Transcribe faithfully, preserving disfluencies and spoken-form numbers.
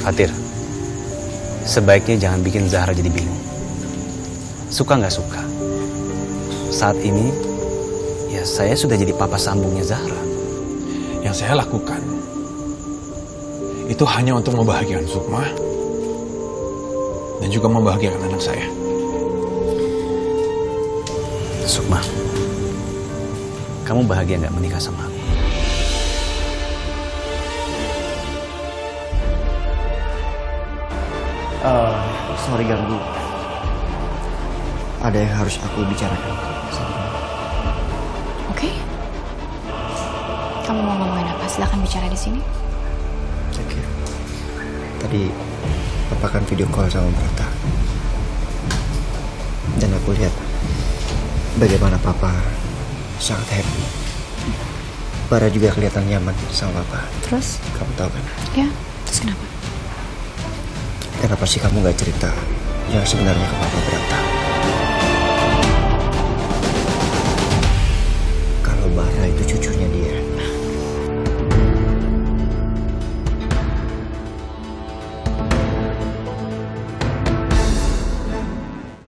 Fatir, sebaiknya jangan bikin Zahra jadi bingung. Suka nggak suka, saat ini ya saya sudah jadi papa sambungnya Zahra. Yang saya lakukan itu hanya untuk membahagiakan Sukma dan juga membahagiakan anak saya. Sukma, kamu bahagia nggak menikah sama aku? Uh, sorry ganggu. Ada yang harus aku bicarakan. Oke. Kamu mau ngomongin apa? Silahkan bicara di sini. Oke. Tadi Papa kan video call sama Brata. Dan aku lihat bagaimana Papa sangat happy. Bara juga kelihatan nyaman sama Papa. Terus? Kamu tahu kan? Ya, terus kenapa? Kenapa sih kamu gak cerita yang sebenarnya ke Papa Brata? Kalau Bara itu cucu